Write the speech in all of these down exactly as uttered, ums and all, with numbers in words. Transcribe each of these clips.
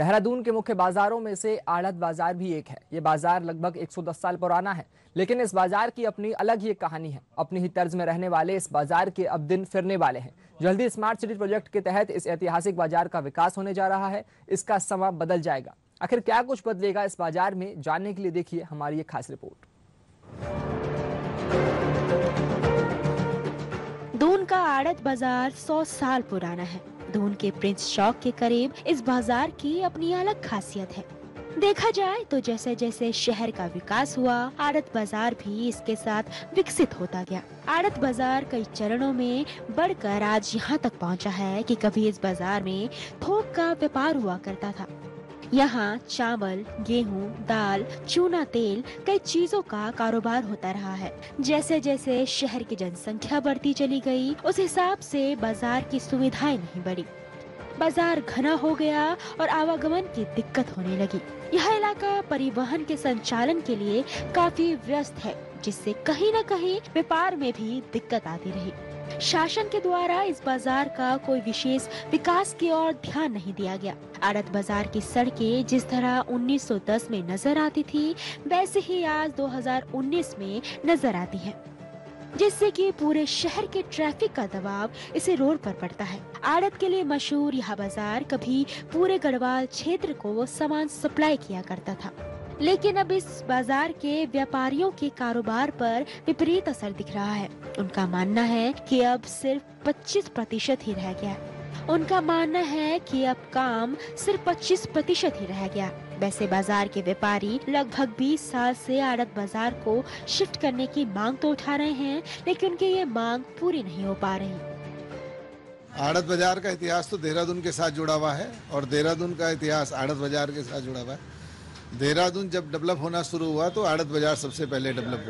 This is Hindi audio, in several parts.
देहरादून के मुख्य बाजारों में से आड़त बाजार भी एक है। ये बाजार लगभग एक सौ दस साल पुराना है, लेकिन इस बाजार की अपनी अलग ही कहानी है। अपनी ही तर्ज में रहने वाले इस बाजार के अब दिन फिरने वाले हैं। जल्दी स्मार्ट सिटी प्रोजेक्ट के तहत इस ऐतिहासिक बाजार का विकास होने जा रहा है। इसका समा बदल जाएगा। आखिर क्या कुछ बदलेगा इस बाजार में, जानने के लिए देखिए हमारी ये खास रिपोर्ट। दून का आड़त बाजार सौ साल पुराना है। दून के प्रिंस चौक के करीब इस बाजार की अपनी अलग खासियत है। देखा जाए तो जैसे जैसे शहर का विकास हुआ, आड़त बाजार भी इसके साथ विकसित होता गया। आड़त बाजार कई चरणों में बढ़कर आज यहाँ तक पहुँचा है कि कभी इस बाजार में थोक का व्यापार हुआ करता था। यहाँ चावल, गेहूं, दाल, चूना तेल, कई चीजों का कारोबार होता रहा है। जैसे जैसे शहर की जनसंख्या बढ़ती चली गई, उस हिसाब से बाजार की सुविधाएं नहीं बढ़ी। बाजार घना हो गया और आवागमन की दिक्कत होने लगी। यह इलाका परिवहन के संचालन के लिए काफी व्यस्त है, जिससे कहीं न कहीं व्यापार में भी दिक्कत आती रही। शासन के द्वारा इस बाजार का कोई विशेष विकास की ओर ध्यान नहीं दिया गया। आड़त बाजार की सड़कें जिस तरह उन्नीस सौ दस में नजर आती थी, वैसे ही आज दो हज़ार उन्नीस में नजर आती है, जिससे कि पूरे शहर के ट्रैफिक का दबाव इसे रोड पर पड़ता है। आड़त के लिए मशहूर यह बाजार कभी पूरे गढ़वाल क्षेत्र को सामान सप्लाई किया करता था, लेकिन अब इस बाजार के व्यापारियों के कारोबार पर विपरीत असर दिख रहा है। उनका मानना है कि अब सिर्फ पच्चीस प्रतिशत ही रह गया। उनका मानना है कि अब काम सिर्फ पच्चीस प्रतिशत ही रह गया। वैसे बाजार के व्यापारी लगभग बीस साल से आड़त बाजार को शिफ्ट करने की मांग तो उठा रहे हैं, लेकिन उनकी ये मांग पूरी नहीं हो पा रही। आड़त बाजार का इतिहास तो देहरादून के साथ जुड़ा हुआ है और देहरादून का इतिहास आड़त बाजार के साथ जुड़ा हुआ है। देहरादून जब डेवलप होना शुरू हुआ तो आड़त बाजार सबसे पहले डेवलप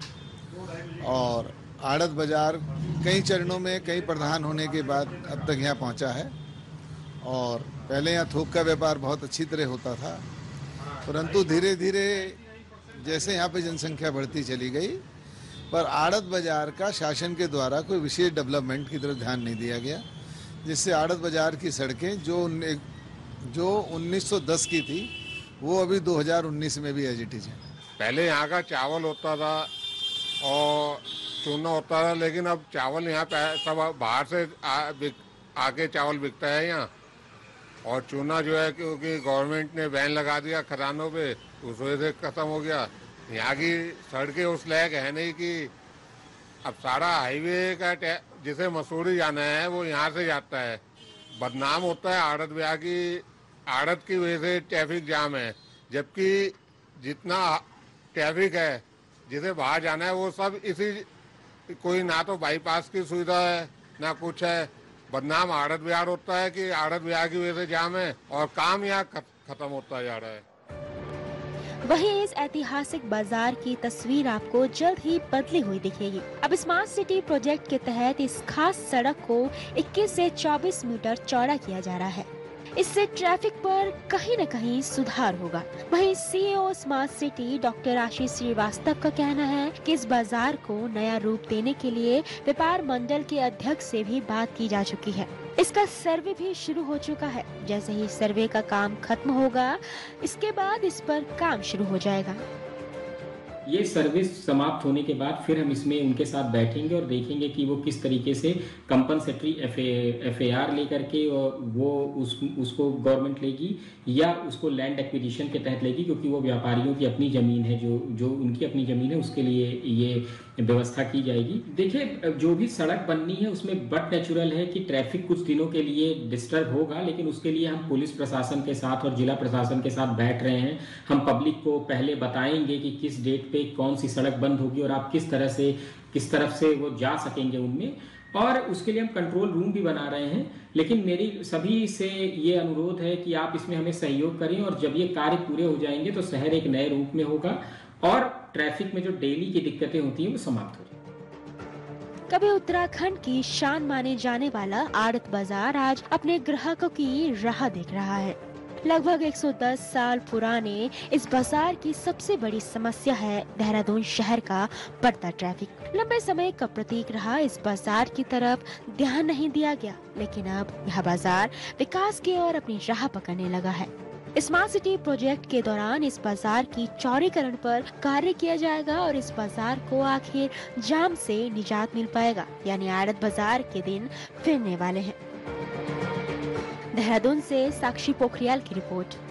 हुआ और आड़त बाजार कई चरणों में कई प्रधान होने के बाद अब तक यहाँ पहुँचा है। और पहले यहाँ थोक का व्यापार बहुत अच्छी तरह होता था, परंतु धीरे धीरे जैसे यहाँ पे जनसंख्या बढ़ती चली गई, पर आड़त बाजार का शासन के द्वारा कोई विशेष डेवलपमेंट की तरफ ध्यान नहीं दिया गया, जिससे आड़त बाजार की सड़कें जो जो उन्नीस सौ दस की थी वो अभी दो हज़ार उन्नीस में भी एज इट इज है। पहले यहाँ का चावल होता था और चूना होता था, लेकिन अब चावल यहाँ पे सब बाहर से आ, बिक, आके चावल बिकता है यहाँ। और चूना जो है क्योंकि गवर्नमेंट ने बैन लगा दिया खदानों पे, उस वजह से खत्म हो गया। यहाँ की सड़कें उस लायक है नहीं कि अब सारा हाईवे का जिसे मसूरी जाना है वो यहाँ से जाता है। बदनाम होता है आड़त ब्याह की आड़त की वजह से ट्रैफिक जाम है, जबकि जितना ट्रैफिक है जिसे बाहर जाना है वो सब इसी, कोई ना तो बाईपास की सुविधा है ना कुछ है। बदनाम आड़त बिहार होता है कि आड़त बिहार की वजह से जाम है और काम यहाँ खत्म होता जा रहा है। वहीं इस ऐतिहासिक बाजार की तस्वीर आपको जल्द ही बदली हुई दिखेगी। अब स्मार्ट सिटी प्रोजेक्ट के तहत इस खास सड़क को इक्कीस से चौबीस मीटर चौड़ा किया जा रहा है। इससे ट्रैफिक पर कहीं न कहीं सुधार होगा। वहीं CEO smart city doctor Ashish Shrivastava का कहना है कि इस बाजार को नया रूप देने के लिए व्यापार मंडल के अध्यक्ष से भी बात की जा चुकी है। इसका सर्वे भी शुरू हो चुका है। जैसे ही सर्वे का काम खत्म होगा, इसके बाद इस पर काम शुरू हो जाएगा। ये सर्विस समाप्त होने के बाद फिर हम इसमें उनके साथ बैठेंगे और देखेंगे कि वो किस तरीके से कंपनसेटरी एफ ए आर लेकर के और वो उस उसको गवर्नमेंट लेगी या उसको लैंड एक्विजिशन के तहत लेगी, क्योंकि वो व्यापारियों की अपनी ज़मीन है, जो जो उनकी अपनी ज़मीन है, उसके लिए ये व्यवस्था की जाएगी। देखिए, जो भी सड़क बननी है उसमें बट नेचुरल है कि ट्रैफिक कुछ दिनों के लिए डिस्टर्ब होगा, लेकिन उसके लिए हम पुलिस प्रशासन के साथ और जिला प्रशासन के साथ बैठ रहे हैं। हम पब्लिक को पहले बताएंगे कि किस डेट पे कौन सी सड़क बंद होगी और आप किस तरह से किस तरफ से वो जा सकेंगे उनमें, और उसके लिए हम कंट्रोल रूम भी बना रहे हैं। लेकिन मेरी सभी से ये अनुरोध है कि आप इसमें हमें सहयोग करें और जब ये कार्य पूरे हो जाएंगे तो शहर एक नए रूप में होगा और ट्रैफिक में जो डेली की दिक्कतें होती हैं वो समाप्त हो जाएंगी। कभी उत्तराखंड की शान माने जाने वाला आड़त बाजार आज अपने ग्राहकों की राह देख रहा है। लगभग एक सौ दस साल पुराने इस बाजार की सबसे बड़ी समस्या है देहरादून शहर का बढ़ता ट्रैफिक। लंबे समय का प्रतीक रहा इस बाजार की तरफ ध्यान नहीं दिया गया, लेकिन अब यह बाजार विकास की ओर अपनी राह पकड़ने लगा है। स्मार्ट सिटी प्रोजेक्ट के दौरान इस बाजार की चौड़ीकरण पर कार्य किया जाएगा और इस बाजार को आखिर जाम से निजात मिल पाएगा, यानी आड़त बाजार के दिन फिरने वाले हैं। देहरादून से साक्षी पोखरियाल की रिपोर्ट।